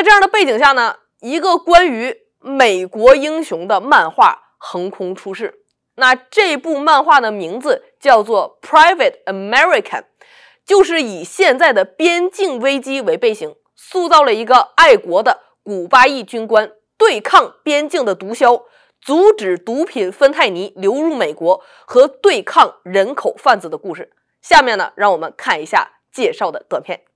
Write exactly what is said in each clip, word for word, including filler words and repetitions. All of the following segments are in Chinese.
在这样的背景下呢，一个关于美国英雄的漫画横空出世。那这部漫画的名字叫做 Private American， 就是以现在的边境危机为背景，塑造了一个爱国的古巴裔军官对抗边境的毒枭，阻止毒品芬太尼流入美国和对抗人口贩子的故事。下面呢，让我们看一下介绍的短片。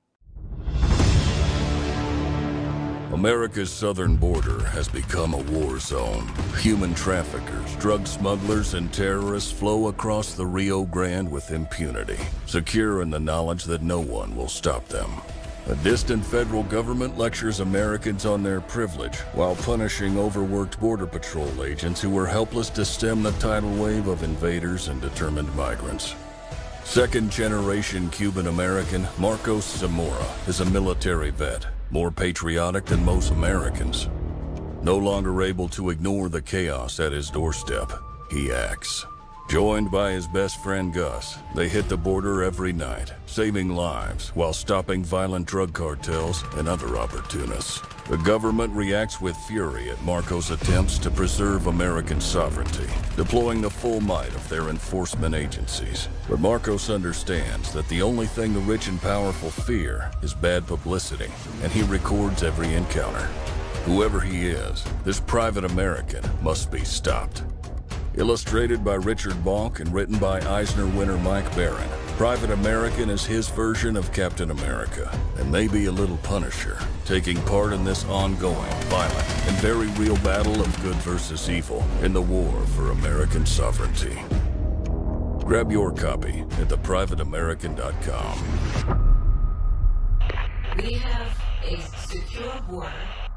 America's southern border has become a war zone. Human traffickers, drug smugglers, and terrorists flow across the Rio Grande with impunity, secure in the knowledge that no one will stop them. A distant federal government lectures Americans on their privilege while punishing overworked Border Patrol agents who were helpless to stem the tidal wave of invaders and determined migrants. Second-generation Cuban-American Marcos Zamora is a military vet, more patriotic than most Americans. No longer able to ignore the chaos at his doorstep, he acts. Joined by his best friend Gus, they hit the border every night, saving lives while stopping violent drug cartels and other opportunists. The government reacts with fury at Marcos' attempts to preserve American sovereignty, deploying the full might of their enforcement agencies. But Marcos understands that the only thing the rich and powerful fear is bad publicity, and he records every encounter. Whoever he is, this private American must be stopped. Illustrated by Richard Bonk and written by Eisner winner Mike Barron, Private American is his version of Captain America, and maybe a little Punisher, taking part in this ongoing, violent, and very real battle of good versus evil in the war for American sovereignty. Grab your copy at the private american dot com. We have a secure border,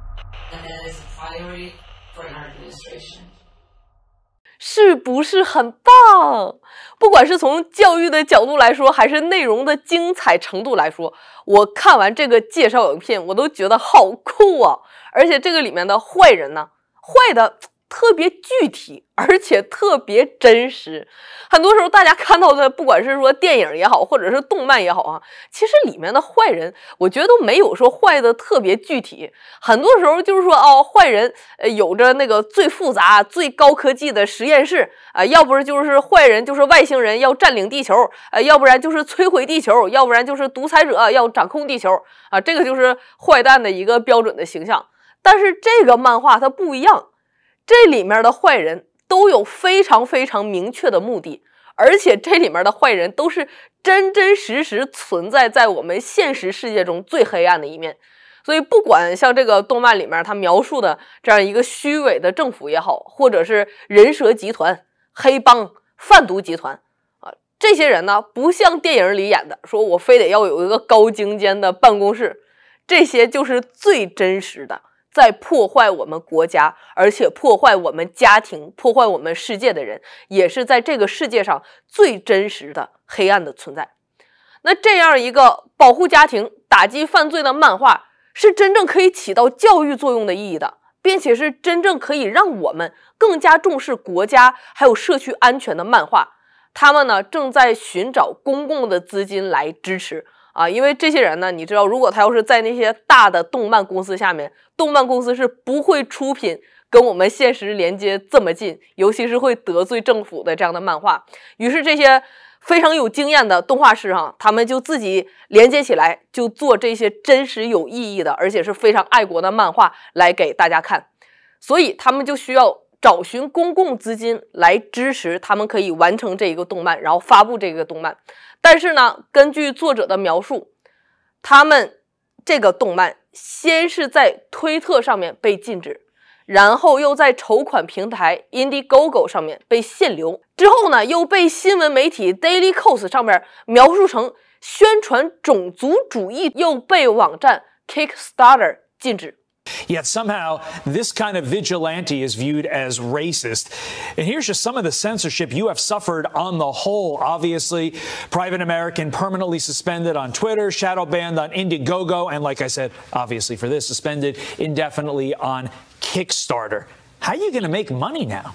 and that is a priority for our administration. 是不是很棒？不管是从教育的角度来说，还是内容的精彩程度来说，我看完这个介绍影片，我都觉得好酷啊！而且这个里面的坏人呢，坏的特别具体，而且特别真实。很多时候大家看到的，不管是说电影也好，或者是动漫也好啊，其实里面的坏人，我觉得都没有说坏的特别具体。很多时候就是说哦，坏人呃有着那个最复杂、最高科技的实验室啊、呃，要不是就是坏人就是外星人要占领地球，呃，要不然就是摧毁地球，要不然就是独裁者要掌控地球啊，这个就是坏蛋的一个标准的形象。但是这个漫画它不一样。这里面的坏人都有非常非常明确的目的，而且这里面的坏人都是真真实实存在在我们现实世界中最黑暗的一面。所以不管像这个动漫里面他描述的这样一个虚伪的政府也好，或者是人蛇集团、黑帮、贩毒集团啊，这些人呢不像电影里演的说我非得要有一个高精尖的办公室，这些就是最真实的在破坏我们国家，而且破坏我们家庭，破坏我们世界的人，也是在这个世界上最真实的黑暗的存在。那这样一个保护家庭、打击犯罪的漫画，是真正可以起到教育作用的意义的，并且是真正可以让我们更加重视国家还有社区安全的漫画。他们呢正在寻找公共的资金来支持。啊，因为这些人呢，你知道，如果他要是在那些大的动漫公司下面，动漫公司是不会出品跟我们现实连接这么近，尤其是会得罪政府的这样的漫画。于是这些非常有经验的动画师哈，他们就自己连接起来，就做这些真实有意义的，而且是非常爱国的漫画来给大家看。所以他们就需要找寻公共资金来支持他们可以完成这一个动漫，然后发布这个动漫。但是呢，根据作者的描述，他们这个动漫先是在推特上面被禁止，然后又在筹款平台 Indiegogo 上面被限流，之后呢又被新闻媒体 Daily Kos 上面描述成宣传种族主义，又被网站 Kickstarter 禁止。 Yet somehow this kind of vigilante is viewed as racist. And here's just some of the censorship you have suffered on the whole. Obviously, Private American permanently suspended on Twitter, shadow banned on Indiegogo, and like I said, obviously for this, suspended indefinitely on Kickstarter. How are you going to make money now?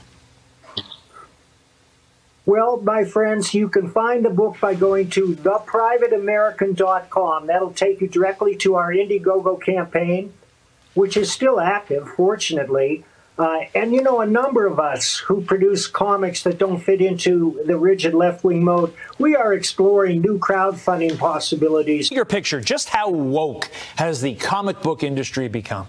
Well, my friends, you can find the book by going to the private american dot com. That'll take you directly to our Indiegogo campaign. which is still active, fortunately. Uh, and, you know, a number of us who produce comics that don't fit into the rigid left-wing mode, we are exploring new crowdfunding possibilities. Bigger picture, just how woke has the comic book industry become?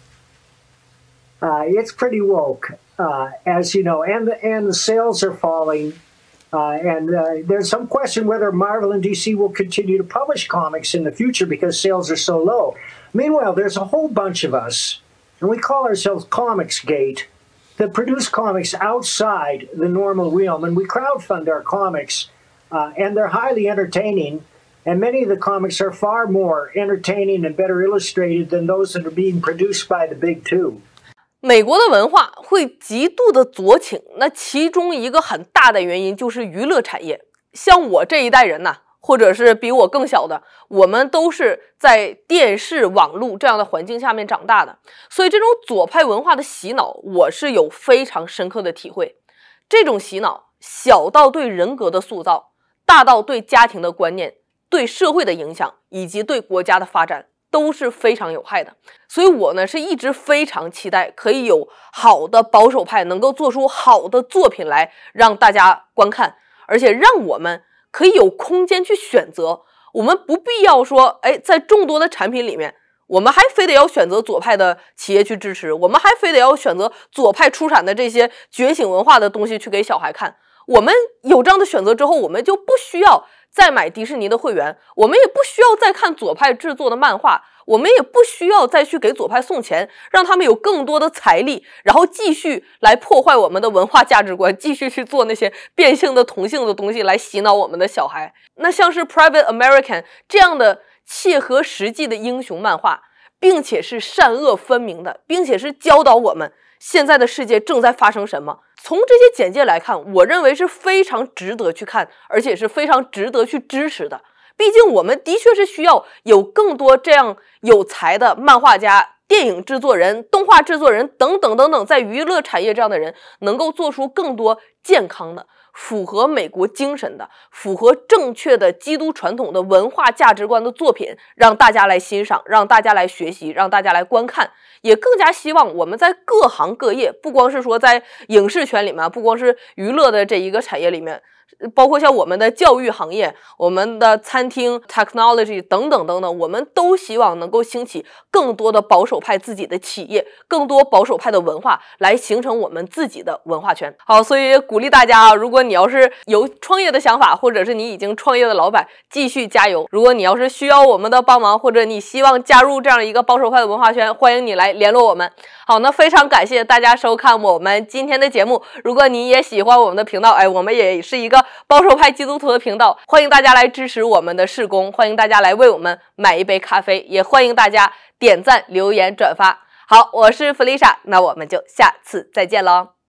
Uh, it's pretty woke, uh, as you know, and the, and the sales are falling. Uh, and uh, there's some question whether Marvel and D C will continue to publish comics in the future because sales are so low. Meanwhile, there's a whole bunch of us, and we call ourselves Comicsgate, that produce comics outside the normal realm, and we crowdfund our comics, uh, and they're highly entertaining, and many of the comics are far more entertaining and better illustrated than those that are being produced by the big two. 美国的文化会极度的左倾，那其中一个很大的原因就是娱乐产业。像我这一代人呐，或者是比我更小的，我们都是在电视、网络这样的环境下面长大的，所以这种左派文化的洗脑，我是有非常深刻的体会。这种洗脑，小到对人格的塑造，大到对家庭的观念、对社会的影响，以及对国家的发展，都是非常有害的。所以我呢是一直非常期待可以有好的保守派能够做出好的作品来让大家观看，而且让我们可以有空间去选择。我们不必要说，哎，在众多的产品里面，我们还非得要选择左派的企业去支持，我们还非得要选择左派出产的这些觉醒文化的东西去给小孩看。我们有这样的选择之后，我们就不需要再买迪士尼的会员，我们也不需要再看左派制作的漫画，我们也不需要再去给左派送钱，让他们有更多的财力，然后继续来破坏我们的文化价值观，继续去做那些变性的同性的东西来洗脑我们的小孩。那像是 Private American 这样的切合实际的英雄漫画，并且是善恶分明的，并且是教导我们现在的世界正在发生什么。从这些简介来看，我认为是非常值得去看，而且是非常值得去支持的。毕竟我们的确是需要有更多这样有才的漫画家、电影制作人、动画制作人等等等等，在娱乐产业这样的人，能够做出更多健康的、符合美国精神的、符合正确的基督传统的文化价值观的作品，让大家来欣赏，让大家来学习，让大家来观看。也更加希望我们在各行各业，不光是说在影视圈里面，不光是娱乐的这一个产业里面，包括像我们的教育行业、我们的餐厅 technology 等等等等，我们都希望能够兴起更多的保守派自己的企业，更多保守派的文化，来形成我们自己的文化圈。好，所以鼓励大家啊，如果你要是有创业的想法，或者是你已经创业的老板，继续加油。如果你要是需要我们的帮忙，或者你希望加入这样一个保守派的文化圈，欢迎你来联络我们。好，那非常感谢大家收看我们今天的节目。如果你也喜欢我们的频道，哎，我们也是一个保守派基督徒的频道，欢迎大家来支持我们的事工，欢迎大家来为我们买一杯咖啡，也欢迎大家点赞、留言、转发。好，我是弗丽莎，那我们就下次再见喽。